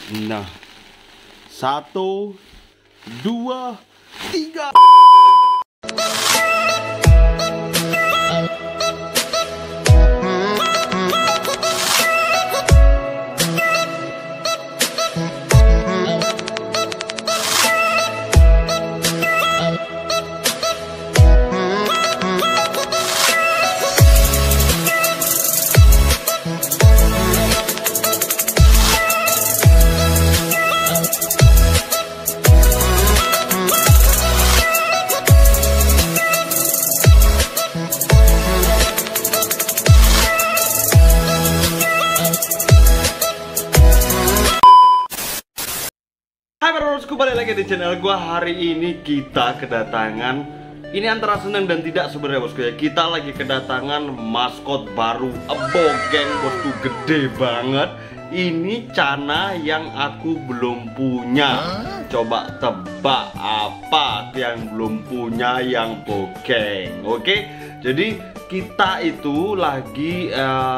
Nah, 1, 2, 3. Hai bosku, balik lagi di channel gua. Hari ini kita kedatangan, ini antara senang dan tidak sebenarnya bosku ya. Kita lagi kedatangan maskot baru, Bogeng bosku, gede banget. Ini Cana yang aku belum punya. Coba tebak apa yang belum punya yang Bogeng. Oke, jadi kita itu lagi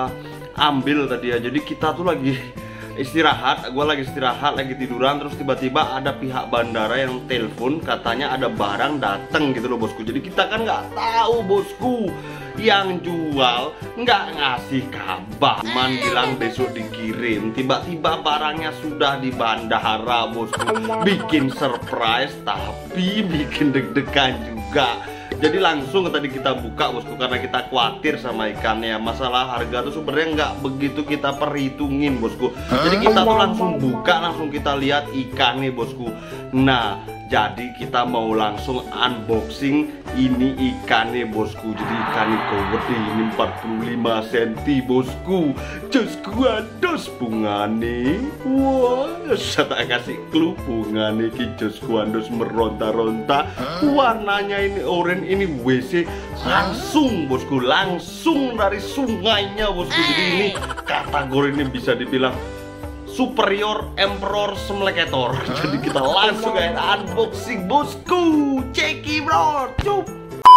ambil tadi ya. Jadi kita tuh lagi istirahat, gue lagi istirahat, lagi tiduran, terus tiba-tiba ada pihak bandara yang telepon, katanya ada barang dateng gitu loh bosku. Jadi kita kan nggak tahu bosku, yang jual nggak ngasih kabar, cuman bilang besok dikirim. Tiba-tiba barangnya sudah di bandara bosku, bikin surprise tapi bikin deg-degan juga. Jadi langsung tadi kita buka bosku, karena kita khawatir sama ikannya. Masalah harga tuh sebenarnya nggak begitu kita perhitungin bosku. Jadi kita tuh langsung buka, langsung kita lihat ikannya bosku. Nah, jadi kita mau langsung unboxing ini ikannya bosku. Jadi ikannya gede, ini 45 cm bosku. Jos kuandos bungane. Wah, saya tak kasih clue bungane ki jos kuandos meronta-ronta. Warnanya ini oranye, ini WC langsung bosku, langsung dari sungainya bosku. Jadi ini kategori ini bisa dibilang superior emperor semlekator. Jadi kita langsung kayak unboxing bosku. Ceki bro, cup.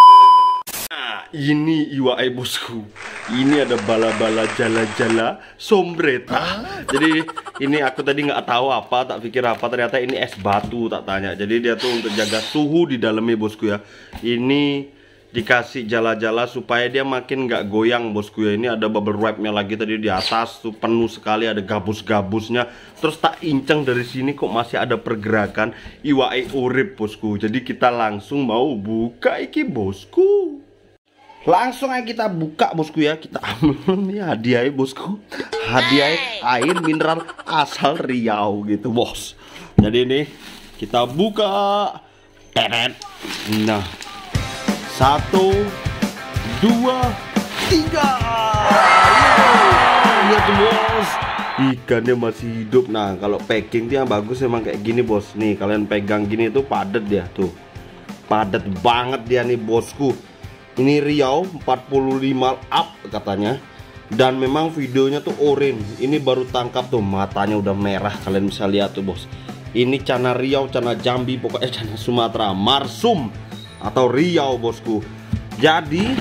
Nah, ini iwae bosku. Ini ada bala-bala jala-jala sombreta. Jadi ini aku tadi nggak tahu apa, tak pikir apa, ternyata ini es batu, tak tanya. Jadi dia tuh untuk jaga suhu di dalamnya bosku ya. Ini dikasih jala-jala supaya dia makin nggak goyang bosku ya. Ini ada bubble wrap-nya lagi tadi di atas tuh, penuh sekali, ada gabus-gabusnya. Terus tak inceng dari sini kok masih ada pergerakan. Iwae urip bosku. Jadi kita langsung mau buka iki bosku. Langsung aja kita buka bosku ya. Kita ambil nih hadiahnya bosku. Hadiah air mineral asal Riau gitu bos. Jadi ini kita buka. Teret. Nah, 1, 2, 3. Lihat tuh bos, ikannya masih hidup. Nah, kalau packing dia bagus emang kayak gini bos. Nih kalian pegang gini tuh padat dia tuh, padat banget dia nih bosku. Ini Riau 45 up katanya. Dan memang videonya tuh orange. Ini baru tangkap tuh, matanya udah merah, kalian bisa lihat tuh bos. Ini Cana Riau, Cana Jambi, pokoknya Cana Sumatera, Marsum atau Riau bosku. Jadi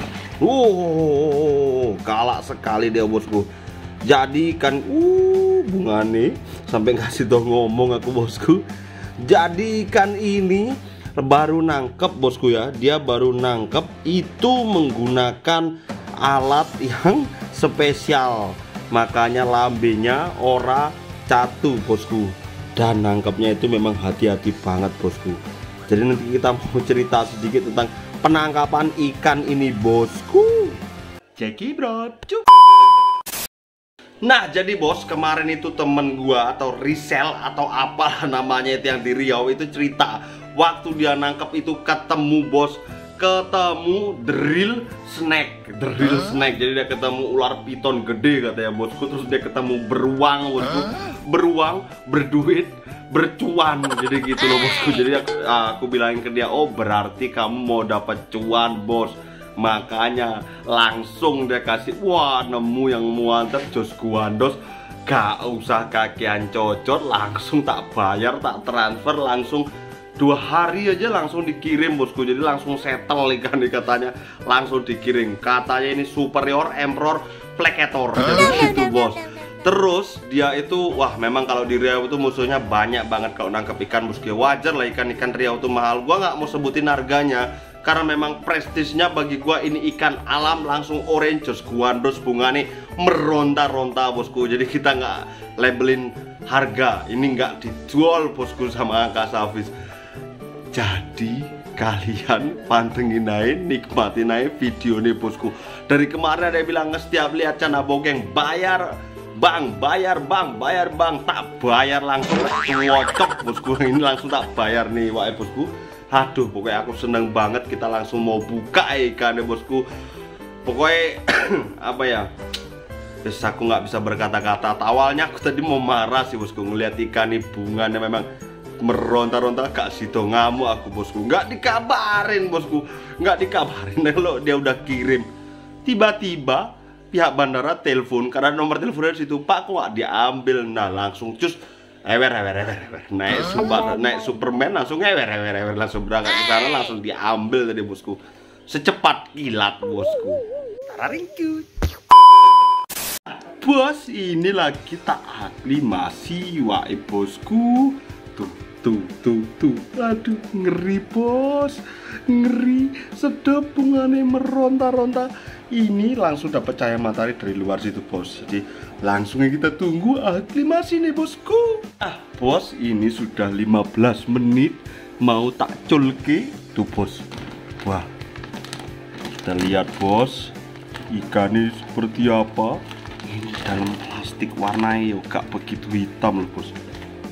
galak sekali dia bosku. Jadi ikan bungane sampai ngasih tau ngomong aku bosku. Jadi ikan ini baru nangkep bosku ya. Dia baru nangkep itu menggunakan alat yang spesial. Makanya lambenya ora catu bosku. Dan nangkepnya itu memang hati-hati banget bosku. Jadi nanti kita mau cerita sedikit tentang penangkapan ikan ini bosku. Ceki bro, cuk. Nah jadi bos, kemarin itu temen gua atau resell atau apa namanya itu yang di Riau itu cerita, waktu dia nangkep itu ketemu bos, ketemu drill snake. Jadi dia ketemu ular piton gede katanya bosku. Terus dia ketemu beruang bosku. Beruang, berduit, bercuan. Jadi gitu loh bosku. Jadi aku bilangin ke dia, oh berarti kamu mau dapat cuan bos. Makanya langsung dia kasih, wah nemu yang muantep jos guandos. Gak usah kakian cocot, langsung tak bayar, tak transfer, langsung 2 hari aja langsung dikirim bosku. Jadi langsung settle ikan nih katanya, langsung dikirim. Katanya ini superior emperor plekator. Jadi gitu bos. Terus dia itu, wah memang kalau di Riau itu musuhnya banyak banget kalau nangkep ikan bosku. Wajar lah ikan-ikan Riau itu mahal. Gua nggak mau sebutin harganya karena memang prestisnya bagi gua ini ikan alam langsung orange Josguandos bungane meronta-ronta bosku. Jadi kita nggak labelin harga, ini nggak dijual bosku sama Kak Safis. Jadi kalian pantengin aja, nikmatin aja video nih bosku. Dari kemarin ada yang bilang setiap lihat channel bogeng bayar bang, tak bayar langsung ngocok bosku. Ini langsung tak bayar nih wae bosku. Aduh pokoknya aku seneng banget, kita langsung mau buka ikannya bosku. Pokoknya apa ya, terus aku nggak bisa berkata-kata. Awalnya aku tadi mau marah sih bosku, ngeliat ikan ini bunganya memang meronta-ronta, gak sido ngamuk aku bosku. Nggak dikabarin bosku, nggak dikabarin kalau dia udah kirim. Tiba-tiba pihak bandara telepon karena nomor teleponnya di situ, Pak kok nggak diambil. Nah langsung cus ewer naik Superman langsung ewer langsung berangkat ke sana, langsung diambil tadi bosku, secepat kilat bosku. Tararingku. Bos ini lagi tak aklimasi wae bosku. Tuh, aduh ngeri bos, ngeri, sedap bungane meronta-ronta. Ini langsung dapat cahaya matahari dari luar situ bos. Jadi langsung kita tunggu aklimasi nih bosku. Bos ini sudah 15 menit mau tak culke tuh bos. Wah, kita lihat bos, ikannya seperti apa. Ini dalam plastik warnanya gak begitu hitam loh bos.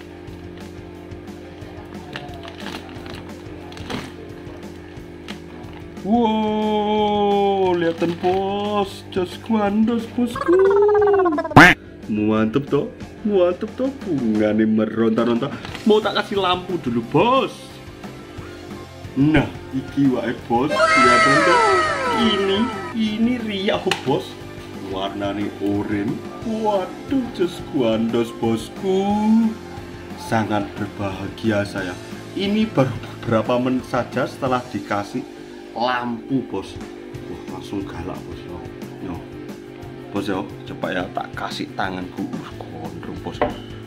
Wow, lihatin bos, Josguandos bosku. Mantep toh, bunga nih meronta-ronta. Mau tak kasih lampu dulu bos. Nah, iki wae bos, lihatin toh. Ini Riau bos, warnanya oranye. Waduh, Josguandos bosku. Sangat berbahagia saya. Ini baru beberapa menit saja setelah dikasih lampu bos. Wah langsung galak bos. Yo bos yo, coba ya tak kasih tanganku. Gondrong bos.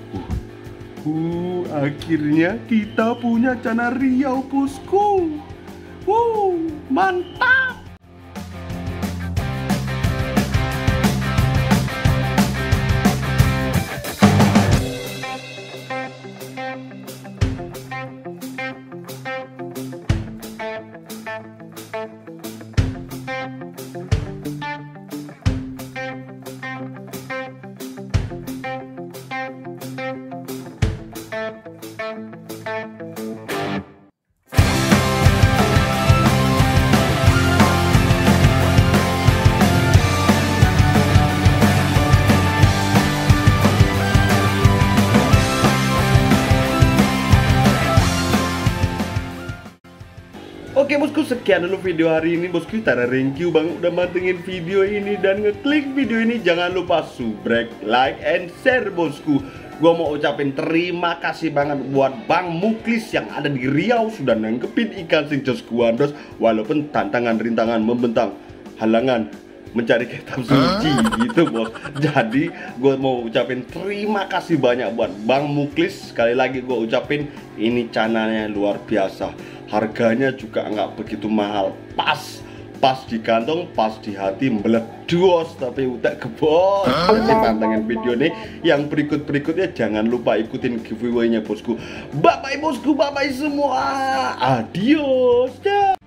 Akhirnya kita punya channel Riau bosku. Mantap. Oke bosku, sekian dulu video hari ini bosku. Thank you banget udah mantengin video ini dan ngeklik video ini. Jangan lupa subrek, like, and share bosku. Gua mau ucapin terima kasih banget buat Bang Muklis yang ada di Riau sudah nangkepin ikan sing Josguandos. Walaupun tantangan rintangan membentang halangan mencari kitab suci gitu bos. Jadi gue mau ucapin terima kasih banyak buat Bang Muklis. Sekali lagi gue ucapin ini channelnya luar biasa. Harganya juga nggak begitu mahal, pas di kantong, pas di hati, meledos tapi udah kebos. Jadi pantengin video ini. Yang berikutnya jangan lupa ikutin giveaway-nya bosku. Bye bye bosku, bye bye semua. Adios.